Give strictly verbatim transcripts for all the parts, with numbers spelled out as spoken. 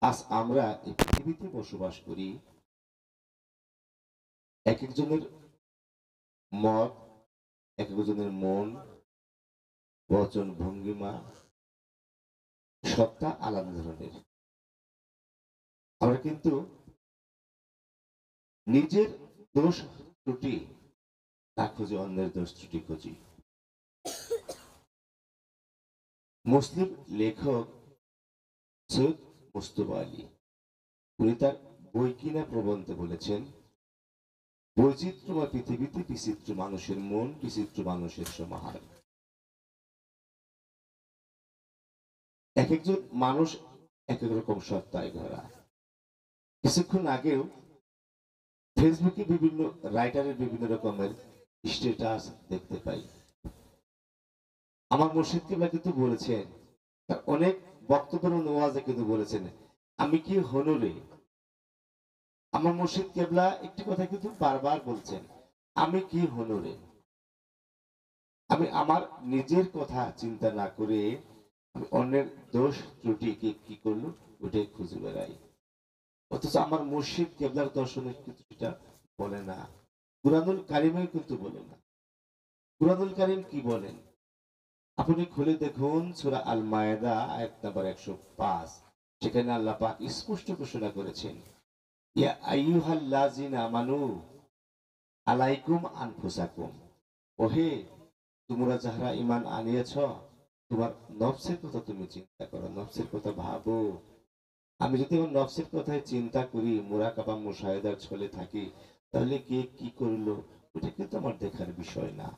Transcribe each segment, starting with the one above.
আজ আমরা এই পৃথিবীতে বসবাস করি, এক একজনের মত, এক একজনের মন, বচন ভঙ্গিমা সবটা আলাদা ধরনের। আমরা কিন্তু নিজের দোষ ত্রুটি না খুঁজে অন্যের দোষ ত্রুটি খুঁজি। মুসলিম লেখক সৈয়দ মুস্তফা আলী উনি তার বই কিনা প্রবন্ধে বলেছেন, বৈচিত্র্যময় পৃথিবীতে বিচিত্র মানুষের মন, বিচিত্র মানুষের সমাহার। এক একজন মানুষ এক এক রকম সত্তায় ভরা। কিছুক্ষণ আগেও ফেসবুকে বিভিন্ন রাইটারের বিভিন্ন রকমের স্ট্যাটাস দেখতে পাই। আমার মুর্শিদ কেবলা কিন্তু বলেছেন, তার অনেক বক্তব্যের ওয়াজে কিন্তু বলেছেন, আমি কি হলো রে। আমার মুর্শিদ কেবলা একটি কথা কিন্তু বারবার বলছেন, আমি কি হলো রে। আমি আমার নিজের কথা চিন্তা না করে আমি অন্যের দোষ ত্রুটি কি কি করলো ওটাই খুঁজে বেড়াই। অথচ আমার মুর্শিদ কেবলার দর্শনের কিন্তু সেটা বলে না, কুরআনুল কারিমে কিন্তু বলে না। কুরআনুল কারিম কি বলেন আপনি খুলে দেখুন, সূরা আল মায়েদা আয়াত নাম্বার একশো পাঁচ। সেখানে আল্লাহ পাক স্পষ্ট ঘোষণা করেছেন, ইয়া আইয়ুহাল্লাযিনা আমানু আলাইকুম আনফুসাকুম, ওহে তোমরা যাহারা ঈমান আনিয়েছ তোমার নফসের কথা তুমি চিন্তা করো, নফসের কথা ভাবো। আমি যদি আমার নফসের কথায় চিন্তা করি, মুরাকাবা মুশাহিদার ছলে থাকি, তাহলে কে কি করলো ওটা কিন্তু আমার দেখার বিষয় না।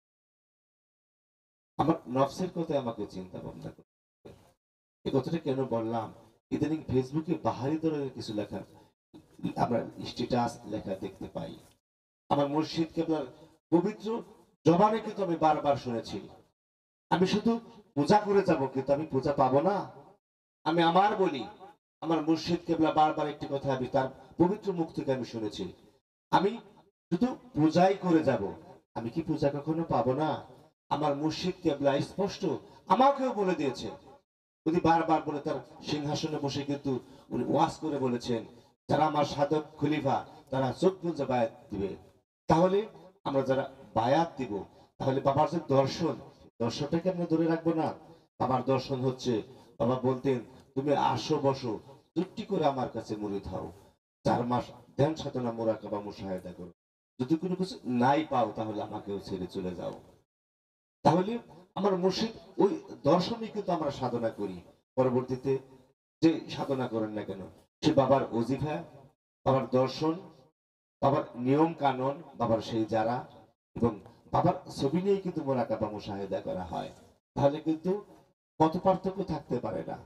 আমার নফসের কথায় আমাকে চিন্তা ভাবনা করতে হবে। এই কথাটা কেন বললাম, ইদানিং ফেসবুকে বাহারি ধরনের কিছু লেখা আমরা স্ট্যাটাস লেখা দেখতে পাই। আমার মুর্শিদ কেবলার পবিত্র জবানে কিন্তু আমি বারবার শুনেছি, আমি শুধু পূজা করে যাব কিন্তু আমি পূজা পাবো না। আমি আমার বলি, আমার মুর্শিদ কেবলা বারবার একটি কথা আমি তার পবিত্র মুখ থেকে আমি শুনেছি, আমি শুধু পূজাই করে যাব, আমি কি পূজা কখনো পাবো না। আমার মুর্শিদ কেবলা স্পষ্ট আমাকেও বলে দিয়েছে, উনি বারবার বলে তার সিংহাসনে বসে কিন্তু উনি ওয়াজ করে বলেছেন, যারা আমার সাধক খলিফা তারা চোখ বুজে বায়াত দিবে। তাহলে আমরা যারা বায়াত দিব, তাহলে বাবার যে দর্শন, দর্শনটাকে আমরা ধরে রাখবো না। বাবার দর্শন হচ্ছে, বাবা বলতেন তুমি আসো বসো চুট্টি করে আমার কাছে মুরিদ হও, চার মাস ধ্যান সাধনা মুরাকাবা মুশাহাদা করো, যদি কোনো কিছু নাই পাও তাহলে আমাকেও ছেড়ে চলে যাও। তাহলে আমার মুর্শিদ ওই দর্শনই কিন্তু আমরা সাধনা করি। পরবর্তীতে যে সাধনা করেন না কেন, সে বাবার ওজিফা, বাবার দর্শন, বাবার নিয়ম কানুন, বাবার সেই যারা এবং বাবার ছবি নিয়ে কিন্তু মুরাকাবা মুশাহাদা করা হয়। তাহলে কিন্তু কত পার্থক্য থাকতে পারে না।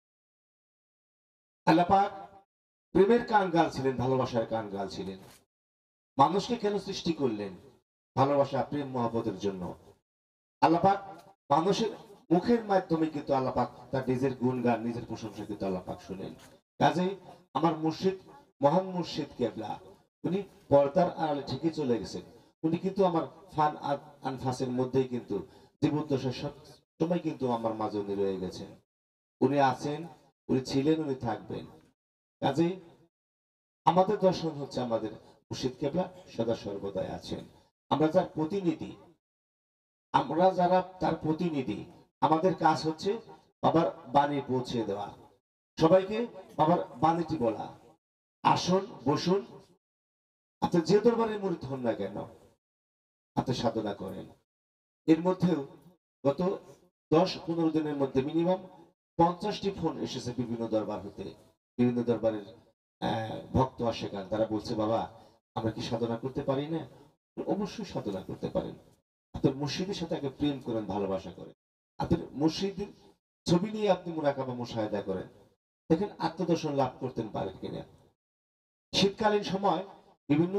আল্লাহ পাক প্রেমের গান গাইছিলেন, ভালোবাসার গান গাইছিলেন। মানুষকে কেন সৃষ্টি করলেন? ভালোবাসা, প্রেম, মহব্বতের জন্য। আল্লাহ পাক মানুষের মুখের মাধ্যমে কিন্তু আল্লাহ পাক তার নিজের গুণগান, নিজের প্রশংসা কিন্তু আল্লাহ পাক শুনেন। কাজেই আমার মুর্শিদ, মহান মুর্শিদ কেবলা উনি পর্দার আড়ালে ঠিকই চলে গেছেন। উনি কিন্তু আমার ফান আনফাসের মধ্যেই কিন্তু জীবদ্দশায় সব সময় কিন্তু আমার মাঝে উনি রয়ে গেছেন। উনি আছেন, উনি ছিলেন, উনি থাকবেন। কাজেই আমাদের দর্শন হচ্ছে আমাদের মুর্শিদ কেবলা সদা সর্বদাই আছেন। আমরা যার প্রতিনিধি, আমরা যারা তার প্রতিনিধি, আমাদের কাজ হচ্ছে বাবার বাণী পৌঁছে দেওয়া, সবাইকে বাবার বাণীটি বলা। আসুন বসুন, আপনি যে দরবারের মুরিদ হন না কেন আপনি সাধনা করেন। এর মধ্যেও গত দশ পনেরো দিনের মধ্যে মিনিমাম পঞ্চাশটি ফোন এসেছে বিভিন্ন দরবার হতে। বিভিন্ন দরবারের ভক্ত আশেকান তারা বলছে, বাবা আমরা কি সাধনা করতে পারি না? অবশ্যই সাধনা করতে পারেন। আপনার মুর্শিদের সাথে আগে প্রেম করেন, ভালোবাসা করেন, আপনার মুর্শিদের ছবি নিয়ে আপনি মুরাকাবা মুশাহাদা করেন, দেখেন আত্মদর্শন লাভ করতে পারেন কিনা। শীতকালীন সময় বিভিন্ন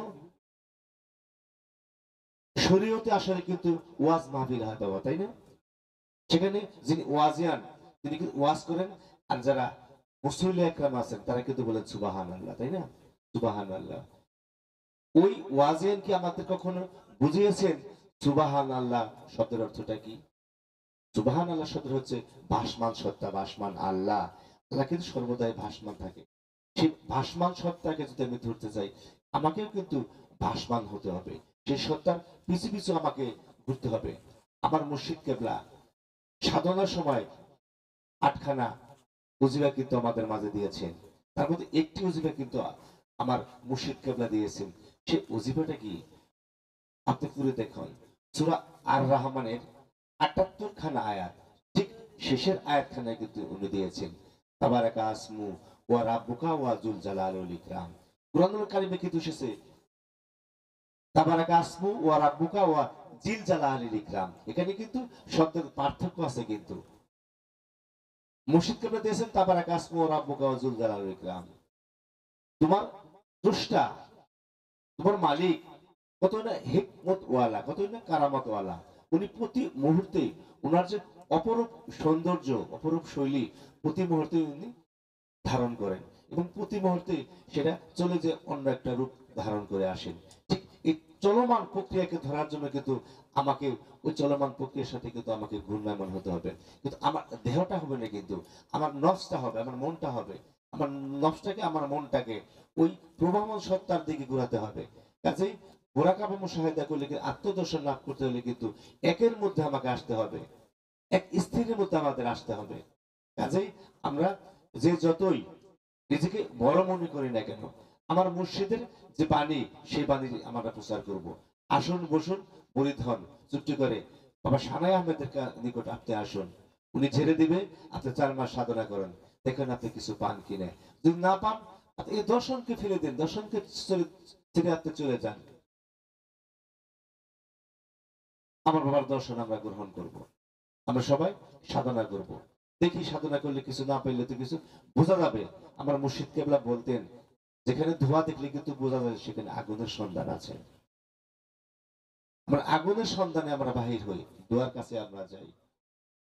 শরীয়তে আসলে কিন্তু ওয়াজ মাহফিল হয় বাবা, তাই না? সেখানে যিনি ওয়াজিয়ান তিনি কিন্তু ওয়াজ করেন, আর যারা মুসল্লি একরাম আছেন তারা কিন্তু বলেন সুবহানাল্লাহ, তাই না? সুবহানাল্লাহ। ওই ওয়াজিয়ান কি আমাদের কখনো বুঝিয়েছেন সুবহানাল্লাহ শব্দের অর্থটা কি? সুবহানাল্লাহ শব্দ হচ্ছে ভাসমান সত্তা, ভাসমান আল্লাহ। আল্লাহ কিন্তু সর্বদাই ভাসমান থাকে। সেই ভাসমান সত্তাকে যদি আমি ধরতে চাই, আমাকেও কিন্তু ভাসমান হতে হবে। সেই সত্তার পিছু পিছু আমাকে ঘুরতে হবে। আমার মুর্শিদ কেবলা সাধনার সময় আটখানা উজিবা কিন্তু আমাদের মাঝে দিয়েছেন। তার মধ্যে একটি উজিবা কিন্তু আমার মুর্শিদ কেবলা দিয়েছেন। সে উজিবাটা কি আপনি পুরো দেখুন। সূরা আর রহমানের আটাত্তর খানা আয়াত, ঠিক শেষের আয়াতখানায় কিন্তু উনি দিয়েছেন তাবারাকা আসমু ওয়া রাব্বুকা ওয়া যুল জালালিল ইকরাম। কুরআনুল কারীমে কিন্তু এসেছে তাবারাকা আসমু ওয়া রাব্বুকা ওয়া জিল জালালিল ইকরাম। এখানে কিন্তু শব্দের পার্থক্য আছে কিন্তু। মুর্শিদ কেবলা দিয়েছেন তাবারাকা আসমু ওয়া রাব্বুকা ওয়া যুল জালালিল ইকরাম। তোমার স্রষ্টা, তোমার মালিক কতই না হিকমত ওয়ালা, কতই না কারামত ওয়ালা। উনি প্রতি মুহূর্তে ওনার যে অপরূপ সৌন্দর্য, অপরূপ শৈলী প্রতি মুহূর্তে উনি ধারণ করেন এবং প্রতি মুহূর্তে সেটা চলে যে অন্য একটা রূপ ধারণ করে আসেন। ঠিক এই চলমান প্রক্রিয়াকে ধরার জন্য কিন্তু আমাকে ওই চলমান প্রক্রিয়ার সাথে কিন্তু আমাকে ঘূর্ণায়মান হতে হবে। কিন্তু আমার দেহটা হবে না, কিন্তু আমার নফসটা হবে, আমার মনটা হবে। আমার নফসটাকে, আমার মনটাকে ওই প্রভাবমান সত্তার দিকে ঘোরাতে হবে। কাজেই মোরাকাবা মুশাহাদা করলে, আত্মদর্শন লাভ করতে হলে কিন্তু একের মধ্যে আমাকে আসতে হবে, এক স্থিরের মধ্যে আমাদের আসতে হবে। কাজেই আমরা যে যতই নিজেকে বড় মনে করি না কেন, আমার মুর্শিদের যে বাণী, সেই বাণী আমরা প্রচার করব। আসুন বসুন মুরিদ হন, চুক্তি করে বাবা সানাই আহমেদের নিকট আপনি আসুন, উনি ঝেড়ে দিবে। আপনি চার মাস সাধনা করেন, দেখেন আপনি কিছু পান কিনে। যদি না পান, আপনি এই দর্শনকে ফেলে দিন, দর্শনকে ছেড়ে আপনি চলে যান। আমার বাবার দর্শন আমরা গ্রহণ করব। আমরা সবাই সাধনা করব। দেখি সাধনা করলে কিছু, না পেলে তো কিছু বোঝা যাবে। আমার মুর্শিদ কেবলা বলতেন, যেখানে ধোঁয়া দেখলে কিন্তু বোঝা যায় সেখানে আগুনের সন্ধান আছে। আমরা আগুনের সন্ধানে আমরা বাহির হই, ধোঁয়ার কাছে আমরা যাই।